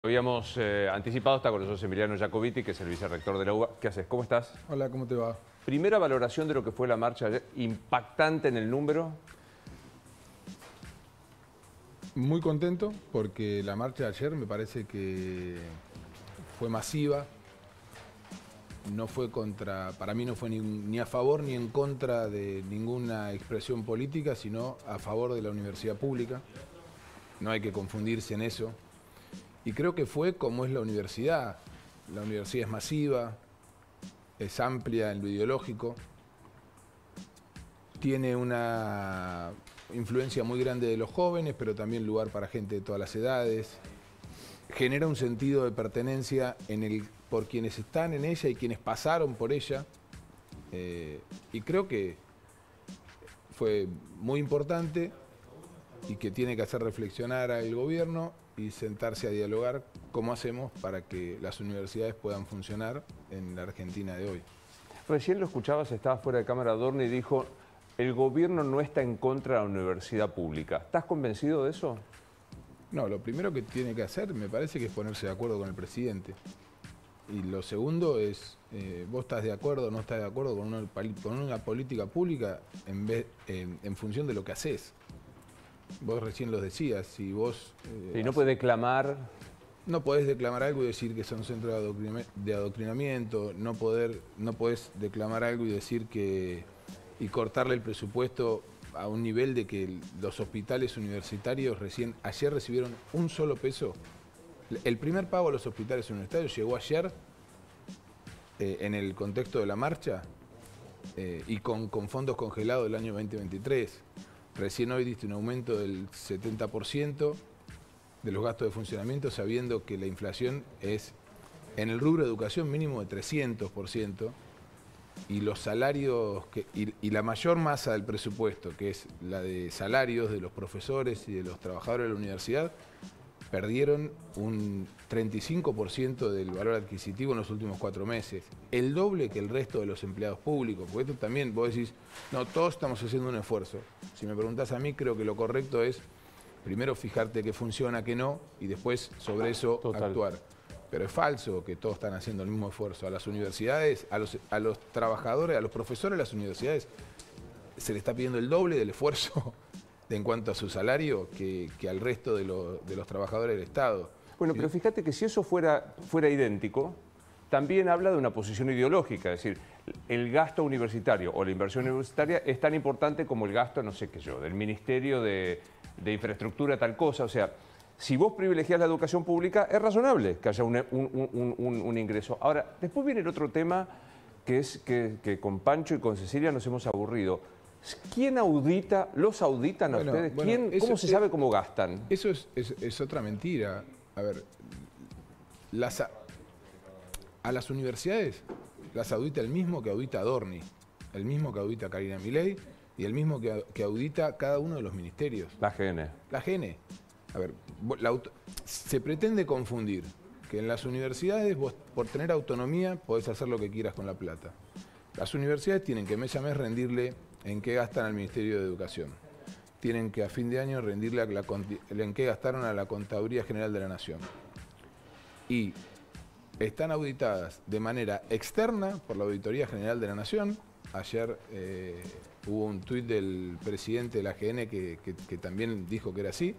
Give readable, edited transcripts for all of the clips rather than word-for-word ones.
Habíamos anticipado, está con nosotros Emiliano Jacobiti, que es el vicerrector de la UBA. ¿Qué haces? ¿Cómo estás? Hola, ¿cómo te va? Primera valoración de lo que fue la marcha ayer, impactante en el número. Muy contento porque la marcha de ayer me parece que fue masiva. No fue para mí no fue ni a favor ni en contra de ninguna expresión política, sino a favor de la universidad pública. No hay que confundirse en eso. Y creo que fue como es la universidad. La universidad es masiva, es amplia en lo ideológico, tiene una influencia muy grande de los jóvenes, pero también lugar para gente de todas las edades. Genera un sentido de pertenencia por quienes están en ella y quienes pasaron por ella. Y creo que fue muy importante y que tiene que hacer reflexionar al gobierno y sentarse a dialogar cómo hacemos para que las universidades puedan funcionar en la Argentina de hoy. Recién lo escuchabas, estaba fuera de cámara Adorni y dijo, el gobierno no está en contra de la universidad pública. ¿Estás convencido de eso? No, lo primero que tiene que hacer me parece que es ponerse de acuerdo con el presidente. Y lo segundo es, vos estás de acuerdo o no estás de acuerdo con una política pública en función de lo que haces. Vos recién lo decías, si vos... Y no puede declamar... No podés declamar algo y decir que son centros de adoctrinamiento, no podés declamar algo y decir que... y cortarle el presupuesto a un nivel de que los hospitales universitarios ayer recibieron un solo peso. El primer pago a los hospitales universitarios llegó ayer en el contexto de la marcha y con fondos congelados del año 2023. Recién hoy diste un aumento del 70% de los gastos de funcionamiento, sabiendo que la inflación es en el rubro de educación mínimo de 300%. Y los salarios, y la mayor masa del presupuesto, que es la de salarios de los profesores y de los trabajadores de la universidad, perdieron un 35% del valor adquisitivo en los últimos 4 meses. El doble que el resto de los empleados públicos. Porque esto también vos decís, no, todos estamos haciendo un esfuerzo. Si me preguntás a mí, creo que lo correcto es primero fijarte qué funciona, qué no, y después sobre eso actuar. Pero es falso que todos están haciendo el mismo esfuerzo. A las universidades, a los trabajadores, a los profesores de las universidades, se le está pidiendo el doble del esfuerzo en cuanto a su salario que al resto de los trabajadores del Estado. Bueno, pero fíjate que si eso fuera idéntico, también habla de una posición ideológica. Es decir, el gasto universitario o la inversión universitaria es tan importante como el gasto, no sé qué yo, del Ministerio de Infraestructura, tal cosa. O sea, si vos privilegiás la educación pública, es razonable que haya un ingreso. Ahora, después viene el otro tema, que es que con Pancho y con Cecilia nos hemos aburrido. ¿Quién audita? ¿Los auditan a ustedes? ¿Cómo se sabe cómo gastan? Eso es otra mentira. A ver, a las universidades las audita el mismo que audita Adorni, el mismo que audita Karina Milei y el mismo que audita cada uno de los ministerios. La GN. La GN. A ver, se pretende confundir que en las universidades vos, por tener autonomía, podés hacer lo que quieras con la plata. Las universidades tienen que mes a mes rendirle en qué gastan al Ministerio de Educación. Tienen que a fin de año rendirle en qué gastaron a la Contaduría General de la Nación. Y están auditadas de manera externa por la Auditoría General de la Nación. Ayer hubo un tuit del presidente de la GN que también dijo que era así.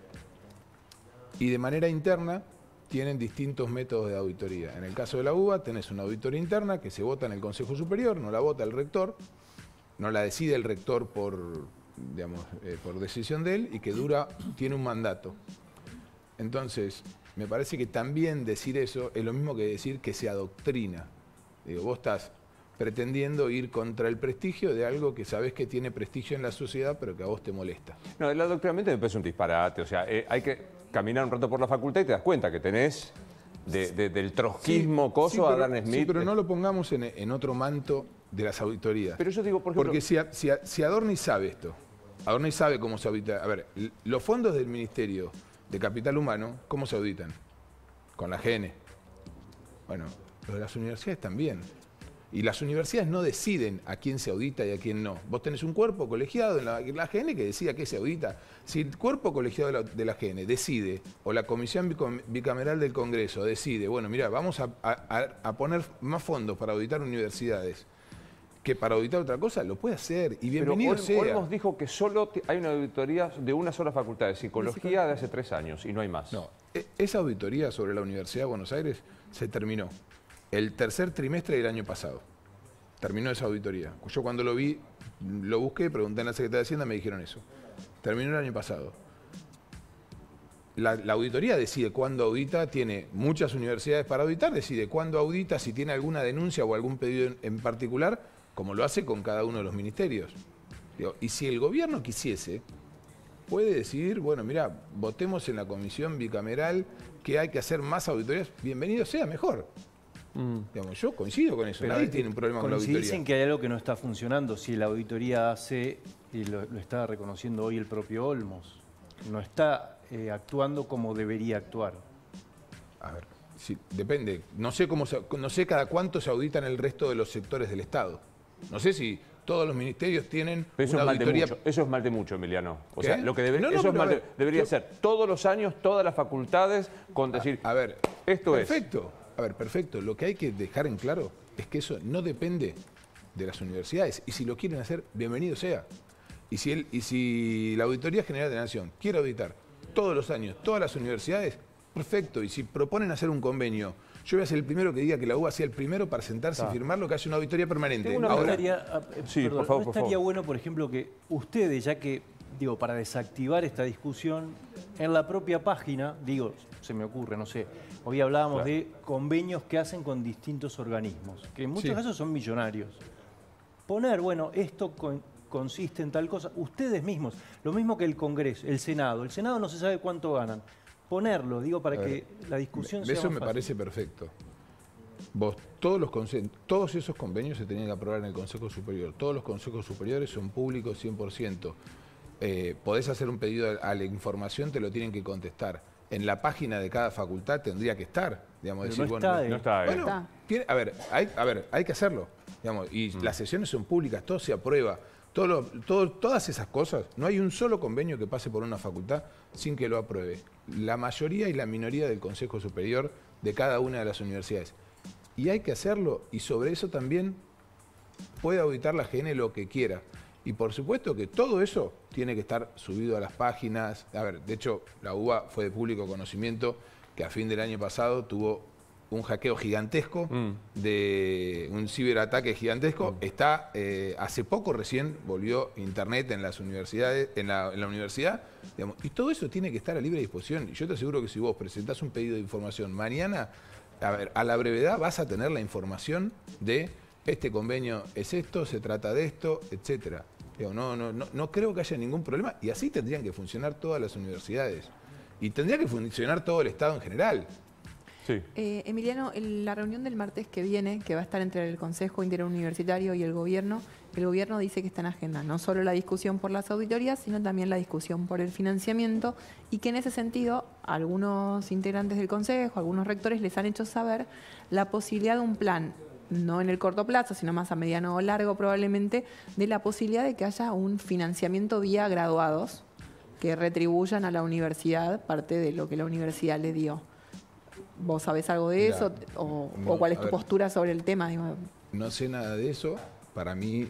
Y de manera interna tienen distintos métodos de auditoría. En el caso de la UBA tenés una auditoría interna que se vota en el Consejo Superior, no la vota el rector, no la decide el rector por decisión de él y que tiene un mandato. Entonces, me parece que también decir eso es lo mismo que decir que se adoctrina. Digo, vos estás pretendiendo ir contra el prestigio de algo que sabés que tiene prestigio en la sociedad, pero que a vos te molesta. No, el adoctrinamiento me parece un disparate. O sea, hay que caminar un rato por la facultad y te das cuenta que tenés del trotskismo, a Adam Smith. Sí, pero no lo pongamos en otro manto de las auditorías. Pero yo digo, por ejemplo... Porque si Adorni sabe esto, Adorni sabe cómo se audita. A ver, los fondos del Ministerio de Capital Humano, ¿cómo se auditan? Con la GN. Bueno, los de las universidades también. Y las universidades no deciden a quién se audita y a quién no. Vos tenés un cuerpo colegiado en la AGN que decide a qué se audita. Si el cuerpo colegiado de la AGN decide, o la Comisión Bicameral del Congreso decide, bueno, mira, vamos a poner más fondos para auditar universidades que para auditar otra cosa, lo puede hacer. Y bienvenido sea. Olmos dijo que solo hay una auditoría de una sola facultad de psicología de hace 3 años y no hay más. No, esa auditoría sobre la Universidad de Buenos Aires se terminó el tercer trimestre del año pasado. Terminó esa auditoría. Yo cuando lo vi, lo busqué, pregunté en la Secretaría de Hacienda, me dijeron eso. Terminó el año pasado. La auditoría decide cuándo audita, tiene muchas universidades para auditar, decide cuándo audita, si tiene alguna denuncia o algún pedido en particular, como lo hace con cada uno de los ministerios. Y si el gobierno quisiese, puede decidir, bueno, mira, votemos en la comisión bicameral que hay que hacer más auditorías, bienvenido sea, mejor. Digamos, yo coincido con eso, pero nadie tiene un problema con la auditoría. Dicen que hay algo que no está funcionando, si la auditoría hace, y lo está reconociendo hoy el propio Olmos, no está actuando como debería actuar. A ver, sí, depende, no sé cada cuánto se auditan el resto de los sectores del Estado. No sé si todos los ministerios tienen una auditoría. Eso es mal de mucho, Emiliano. O sea, lo que debería ser todos los años, todas las facultades, con decir, a ver, esto perfecto. A ver, perfecto. Lo que hay que dejar en claro es que eso no depende de las universidades. Y si lo quieren hacer, bienvenido sea. Y si la Auditoría General de la Nación quiere auditar todos los años todas las universidades, perfecto. Y si proponen hacer un convenio, yo voy a ser el primero que diga que la UBA sea el primero para sentarse y firmarlo, que haya una auditoría permanente. ¿No estaría favor. bueno, por ejemplo, que ustedes, ya que, digo, para desactivar esta discusión, en la propia página, digo, se me ocurre, no sé, hoy hablábamos de convenios que hacen con distintos organismos, que en muchos casos son millonarios. Poner, bueno, esto consiste en tal cosa, ustedes mismos, lo mismo que el Congreso, el Senado no se sabe cuánto ganan. Ponerlo, digo, para que la discusión sea más fácil. Eso me parece perfecto. Vos, todos esos convenios se tenían que aprobar en el Consejo Superior. Todos los consejos superiores son públicos 100%. Podés hacer un pedido a la información, te lo tienen que contestar. En la página de cada facultad tendría que estar. Digamos, decir, no está. Bueno, hay que hacerlo. Digamos, y las sesiones son públicas, todo se aprueba. Todas esas cosas, no hay un solo convenio que pase por una facultad sin que lo apruebe la mayoría y la minoría del Consejo Superior de cada una de las universidades. Y hay que hacerlo, y sobre eso también puede auditar la AGN lo que quiera. Y por supuesto que todo eso tiene que estar subido a las páginas. A ver, de hecho, la UBA fue de público conocimiento que a fin del año pasado tuvo un hackeo gigantesco, de un ciberataque gigantesco. Está, hace poco recién volvió internet en las universidades, en la universidad, digamos, y todo eso tiene que estar a libre disposición. Y yo te aseguro que si vos presentás un pedido de información mañana, a la brevedad vas a tener la información de este convenio es esto, se trata de esto, etcétera. No creo que haya ningún problema, y así tendrían que funcionar todas las universidades. Y tendría que funcionar todo el Estado en general. Sí. Emiliano, en la reunión del martes que viene, que va a estar entre el Consejo Interuniversitario y el gobierno dice que está en agenda no solo la discusión por las auditorías, sino también la discusión por el financiamiento, y que en ese sentido algunos integrantes del Consejo, algunos rectores les han hecho saber la posibilidad de un plan, no en el corto plazo, sino más a mediano o largo probablemente, de la posibilidad de que haya un financiamiento vía graduados que retribuyan a la universidad parte de lo que la universidad le dio. ¿Vos sabés algo de eso? ¿O cuál es tu postura sobre el tema? Digo? No sé nada de eso. Para mí,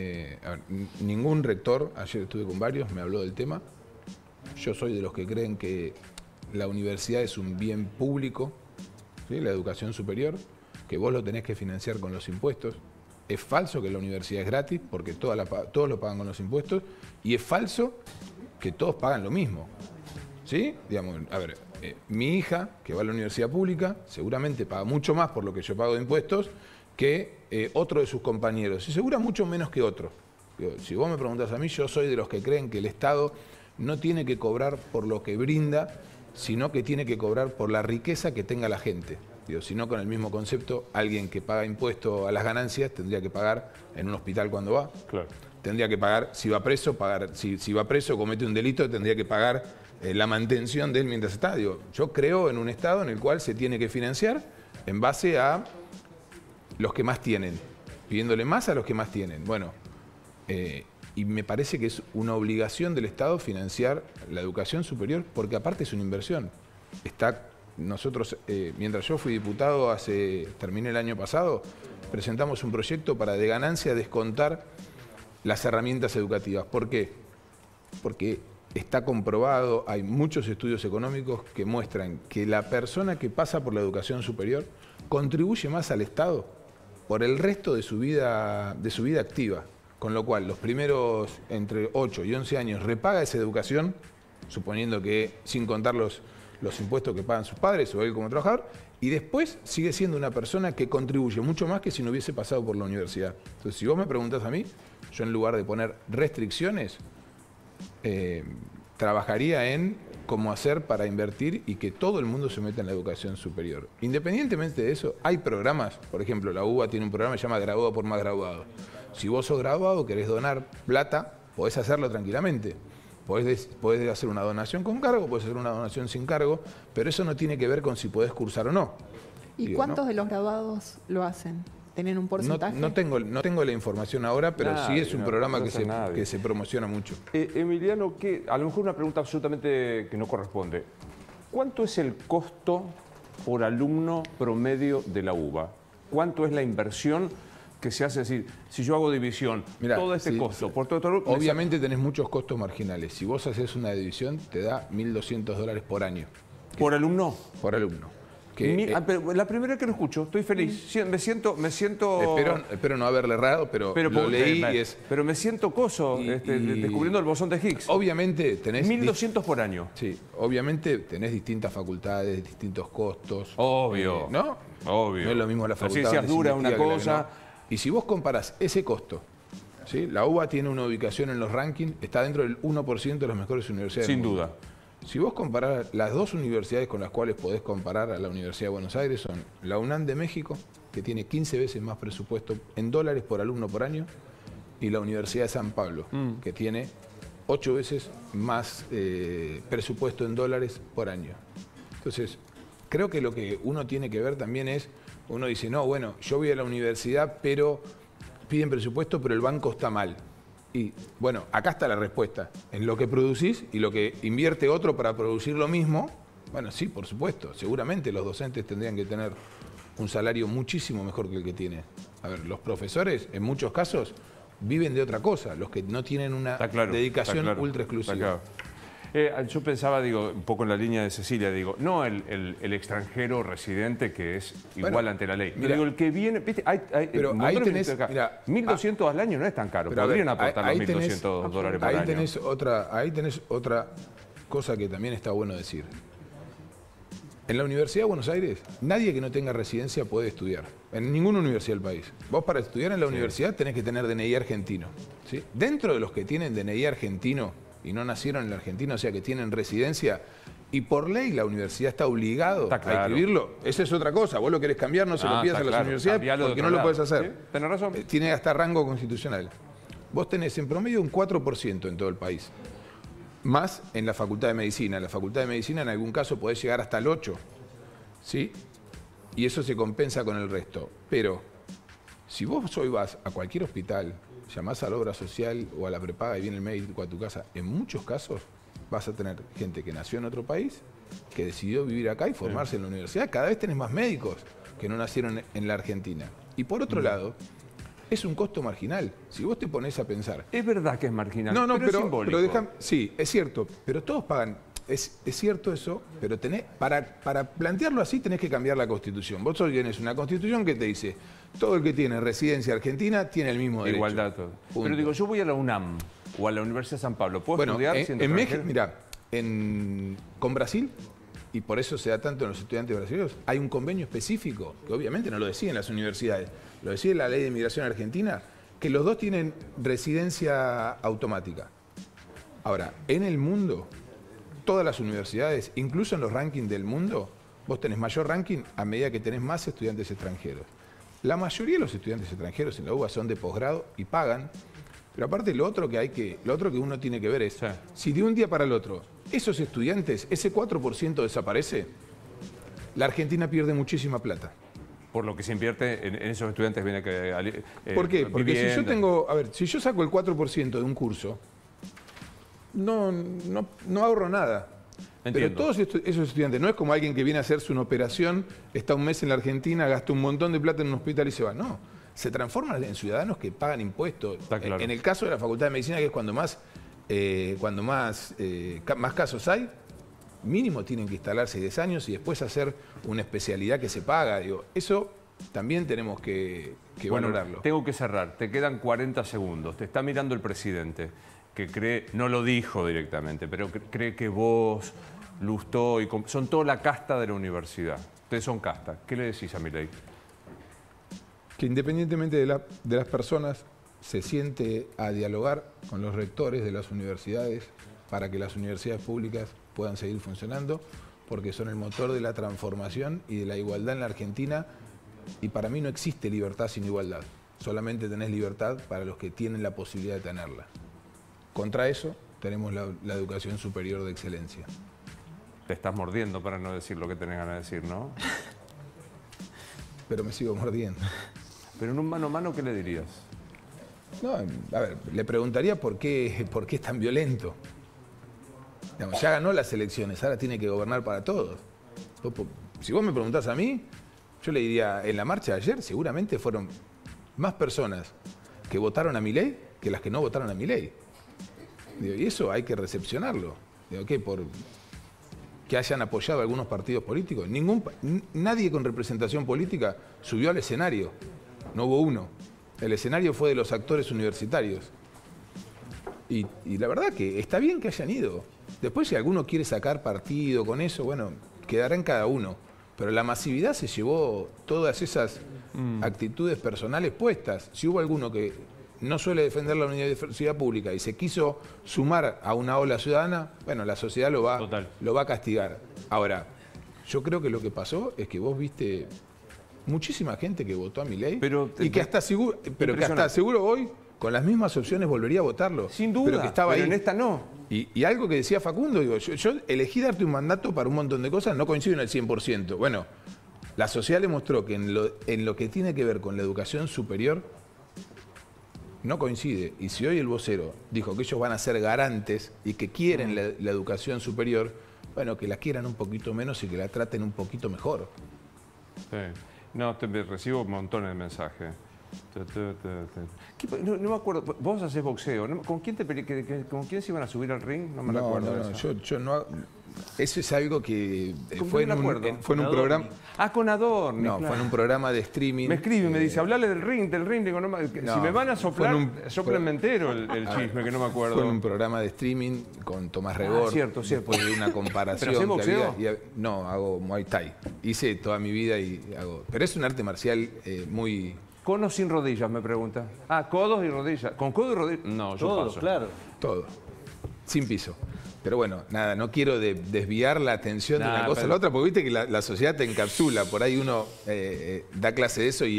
ningún rector, ayer estuve con varios, me habló del tema. Yo soy de los que creen que la universidad es un bien público, ¿sí? La educación superior, que vos lo tenés que financiar con los impuestos. Es falso que la universidad es gratis, porque todos lo pagan con los impuestos, y es falso que todos pagan lo mismo. ¿Sí? Digamos, a ver, mi hija, que va a la universidad pública, seguramente paga mucho más por lo que yo pago de impuestos que otro de sus compañeros, y segura mucho menos que otro. Digo, si vos me preguntás a mí, yo soy de los que creen que el Estado no tiene que cobrar por lo que brinda, sino que tiene que cobrar por la riqueza que tenga la gente. Digo, si no, con el mismo concepto, alguien que paga impuesto a las ganancias tendría que pagar en un hospital cuando va. Claro. Tendría que pagar, si va preso, si va preso, comete un delito, tendría que pagar la mantención de él mientras está. Digo, yo creo en un Estado en el cual se tiene que financiar en base a los que más tienen. pidiéndole más a los que más tienen. Bueno, y me parece que es una obligación del Estado financiar la educación superior, porque aparte es una inversión. Nosotros, mientras yo fui diputado, terminé el año pasado, presentamos un proyecto para de ganancia descontar las herramientas educativas. ¿Por qué? Porque está comprobado, hay muchos estudios económicos que muestran que la persona que pasa por la educación superior contribuye más al Estado por el resto de su vida activa. Con lo cual, los primeros entre 8 y 11 años repaga esa educación, suponiendo que sin contar los impuestos que pagan sus padres o él como trabajador, y después sigue siendo una persona que contribuye mucho más que si no hubiese pasado por la universidad. Entonces, si vos me preguntás a mí, yo en lugar de poner restricciones, trabajaría en cómo hacer para invertir y que todo el mundo se meta en la educación superior. Independientemente de eso, hay programas, por ejemplo, la UBA tiene un programa que se llama Graduado por Más Graduado. Si vos sos graduado, querés donar plata, podés hacerlo tranquilamente. Podés hacer una donación con cargo, podés hacer una donación sin cargo, pero eso no tiene que ver con si podés cursar o no. ¿Y cuántos de los graduados lo hacen? ¿Tienen un porcentaje? No tengo la información ahora, pero sí es un programa que se promociona mucho. Emiliano, a lo mejor una pregunta absolutamente que no corresponde. ¿Cuánto es el costo por alumno promedio de la UBA? ¿Cuánto es la inversión que se hace? Es decir, si yo hago división, mirá, todo este costo, por todo... Obviamente tenés muchos costos marginales. Si vos haces una división, te da $1.200 por año. ¿Por alumno? Por alumno. Pero la primera vez que lo escucho, estoy feliz. Me siento... Espero no haberle errado, pero lo leí y es... Pero me siento coso descubriendo el bosón de Higgs. Obviamente tenés... 1.200 por año. Sí, obviamente tenés distintas facultades, distintos costos. Obvio. ¿No? Obvio. No es lo mismo la facultad. La ciencia dura una cosa... Y si vos comparás ese costo, ¿sí? La UBA tiene una ubicación en los rankings, está dentro del 1% de las mejores universidades del mundo. Sin duda. Si vos comparás las dos universidades con las cuales podés comparar a la Universidad de Buenos Aires, son la UNAM de México, que tiene 15 veces más presupuesto en dólares por alumno por año, y la Universidad de San Pablo, que tiene 8 veces más presupuesto en dólares por año. Entonces, creo que lo que uno tiene que ver también es, uno dice, no, bueno, yo voy a la universidad, pero piden presupuesto, pero el banco está mal. Y bueno, acá está la respuesta. En lo que producís y lo que invierte otro para producir lo mismo, bueno, sí, por supuesto. Seguramente los docentes tendrían que tener un salario muchísimo mejor que el que tiene. A ver, los profesores, en muchos casos, viven de otra cosa. Los que no tienen una dedicación ultra exclusiva. Yo pensaba, un poco en la línea de Cecilia, no el extranjero residente que es igual ante la ley. Pero el que viene, ¿viste? Pero ahí tenés, acá. 1.200 al año no es tan caro. Podrían aportar los $1.200 por año. Ahí tenés otra cosa que también está bueno decir. En la Universidad de Buenos Aires, nadie que no tenga residencia puede estudiar. En ninguna universidad del país. Vos para estudiar en la universidad tenés que tener DNI argentino. ¿Sí? Dentro de los que tienen DNI argentino y no nacieron en la Argentina, o sea que tienen residencia, y por ley la universidad está obligado a escribirlo, esa es otra cosa. Vos lo querés cambiar, no se lo pidas a las universidades porque no lo podés hacer. ¿Sí? Tenés razón. Tiene hasta rango constitucional. Vos tenés en promedio un 4% en todo el país. Más en la Facultad de Medicina. En la Facultad de Medicina en algún caso podés llegar hasta el 8%. ¿Sí? Y eso se compensa con el resto. Pero si vos hoy vas a cualquier hospital, llamás a la obra social o a la prepaga y viene el médico a tu casa, en muchos casos vas a tener gente que nació en otro país, que decidió vivir acá y formarse en la universidad. Cada vez tenés más médicos que no nacieron en la Argentina. Y por otro lado, es un costo marginal. Si vos te pones a pensar... Es verdad que es marginal, pero es simbólico. Sí, es cierto, pero todos pagan... Es cierto eso, pero para plantearlo así tenés que cambiar la Constitución. Vos hoy tenés una Constitución que te dice todo el que tiene residencia argentina tiene el mismo derecho. Igualdad todo. Pero yo voy a la UNAM o a la Universidad de San Pablo. ¿Puedo estudiar siendo en México? Mirá, con Brasil, y por eso se da tanto en los estudiantes brasileños, hay un convenio específico, que obviamente no lo deciden las universidades, lo decide la Ley de Inmigración Argentina, que los dos tienen residencia automática. Ahora, en el mundo... Todas las universidades, incluso en los rankings del mundo, vos tenés mayor ranking a medida que tenés más estudiantes extranjeros. La mayoría de los estudiantes extranjeros en la UBA son de posgrado y pagan, pero aparte lo otro que uno tiene que ver es, si de un día para el otro esos estudiantes, ese 4% desaparece, la Argentina pierde muchísima plata. por lo que se invierte en esos estudiantes que vienen que ¿Por qué? Porque si yo vivienda. tengo, a ver, si yo saco el 4% de un curso, no ahorro nada. Entiendo. Pero todos esos estudiantes, no es como alguien que viene a hacerse una operación, está un mes en la Argentina, gasta un montón de plata en un hospital y se va. No, se transforman en ciudadanos que pagan impuestos. Está claro. En el caso de la Facultad de Medicina, que es cuando más casos hay, mínimo tienen que instalarse 10 años y después hacer una especialidad que se paga. Digo, eso también tenemos que Bueno, valorarlo. tengo que cerrar. Te quedan 40 segundos. Te está mirando el presidente, que cree, no lo dijo directamente, pero cree que vos, Lustó, son toda la casta de la universidad. Ustedes son casta. ¿Qué le decís a Milei? Que independientemente de las personas, se siente a dialogar con los rectores de las universidades para que las universidades públicas puedan seguir funcionando, porque son el motor de la transformación y de la igualdad en la Argentina, y para mí no existe libertad sin igualdad, solamente tenés libertad para los que tienen la posibilidad de tenerla. Contra eso tenemos la educación superior de excelencia. Te estás mordiendo para no decir lo que tenés ganas de decir, ¿no? Pero me sigo mordiendo. Pero en un mano a mano, ¿qué le dirías? No, a ver, le preguntaría por qué es tan violento. Digamos, ya ganó las elecciones, ahora tiene que gobernar para todos. Si vos me preguntás a mí, yo le diría, en la marcha de ayer seguramente fueron más personas que votaron a Milei que las que no votaron a Milei. Digo, y eso hay que recepcionarlo. Digo, ¿qué? Por que hayan apoyado algunos partidos políticos. Nadie con representación política subió al escenario. No hubo uno. El escenario fue de los actores universitarios. Y la verdad que está bien que hayan ido. Después, si alguno quiere sacar partido con eso, bueno, quedará en cada uno. Pero la masividad se llevó todas esas actitudes personales puestas. Si hubo alguno que no suele defender la universidad pública y se quiso sumar a una ola ciudadana, bueno, la sociedad lo va a castigar. Ahora, yo creo que lo que pasó es que vos viste muchísima gente que votó a Milei y que hasta seguro hoy, con las mismas opciones, volvería a votarlo. Sin duda, pero que estaba ahí. en esta no. Y algo que decía Facundo, digo, yo elegí darte un mandato para un montón de cosas, no coincido en el 100%. Bueno, la sociedad le mostró que en lo que tiene que ver con la educación superior, no coincide. Y si hoy el vocero dijo que ellos van a ser garantes y que quieren la educación superior, bueno, que la quieran un poquito menos y que la traten un poquito mejor. Sí. No, recibo montones de mensajes. No me acuerdo, vos hacés boxeo, ¿no? ¿Con quién se iban a subir al ring? No me acuerdo. No, yo no. Eso es algo que fue en un programa. Ah, con Adorni. No, claro. fue en un programa de streaming. Me escribe y me dice, hablale del ring. Digo, si me van a soplar, soplenme entero el chisme, que no me acuerdo. Fue en un programa de streaming con Tomás Rebord. Cierto. Después de una comparación. ¿Pero hacés boxeo? No, hago Muay Thai. Hice toda mi vida y hago. Pero es un arte marcial muy. ¿Con o sin rodillas? Me pregunta. Ah, codos y rodillas. ¿Con codo y rodillas? No, yo Todo, paso. claro. Todo. Sin piso. Pero bueno, nada, no quiero desviar la atención de Nah, una cosa a la otra, porque viste que la sociedad te encapsula. Por ahí uno da clase de eso y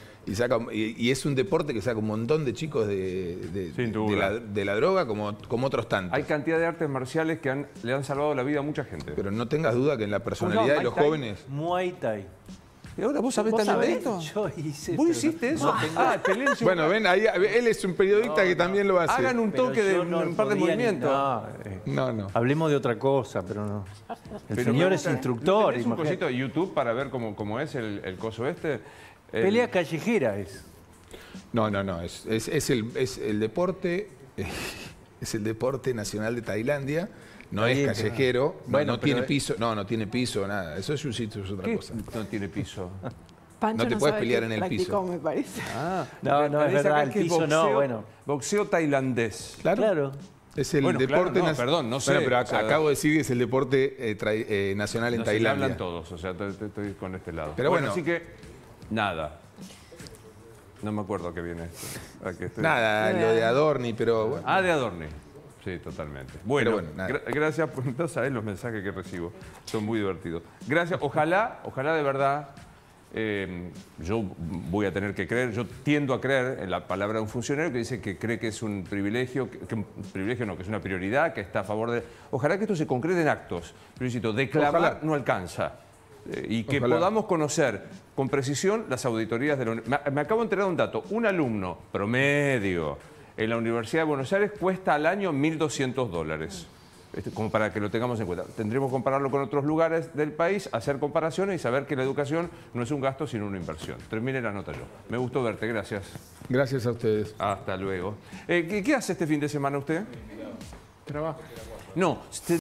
es un deporte que saca un montón de chicos Sin duda. de la droga como otros tantos. Hay cantidad de artes marciales que le han salvado la vida a mucha gente. Pero no tengas duda que en la personalidad de los jóvenes. Muay Thai. ¿Y ahora vos sabés tan de esto? Yo hice. ¿Vos pero hiciste no- eso? no tengo- Ah, Pelé. Bueno, ven, ahí, él es un periodista que también lo hace. Hagan un pero toque de yo no un par de podía ni- movimientos. No. Hablemos de otra cosa, pero no. El Pero señor me es gusta, instructor. ¿tenés un imagínate. cosito de YouTube para ver cómo es el coso este? Pelea callejera es. No. Es el deporte. Es el deporte nacional de Tailandia. No Está es bien, callejero. Bueno, no pero tiene piso. No tiene piso, nada. Eso es un sitio, es otra ¿Qué cosa. no tiene piso? Pancho No te puedes sabe pelear qué en el practicó, piso. me parece. Ah, No, me no, es parece verdad, acá el que es piso no, bueno. Boxeo tailandés. Claro. Es el Bueno, deporte claro, no, nacional. perdón, no sé, Bueno, pero o sea, acabo de decir que es el deporte nacional en No sé, le Tailandia. hablan todos, o sea, estoy con este lado. Pero bueno. Así que, nada. No me acuerdo a qué viene esto. Nada, lo de Adorni, pero bueno. Ah, de Adorni. Sí, totalmente. Bueno, Pero bueno, nada. gracias. No sabés los mensajes que recibo. Son muy divertidos. Gracias. Ojalá de verdad, yo voy a tener que creer, yo tiendo a creer en la palabra de un funcionario que dice que cree que es un privilegio, que es una prioridad, que está a favor de... Ojalá que esto se concrete en actos. Pero insisto, declamar Ojalá. no alcanza. y que Ojalá. podamos conocer con precisión las auditorías de la me acabo de enterar de un dato. Un alumno promedio en la Universidad de Buenos Aires cuesta al año $1.200. Como para que lo tengamos en cuenta. Tendremos que compararlo con otros lugares del país, hacer comparaciones y saber que la educación no es un gasto sino una inversión. Termine la nota yo. Me gustó verte, gracias. Gracias a ustedes. Hasta luego. ¿Qué hace este fin de semana usted? Trabajo. No,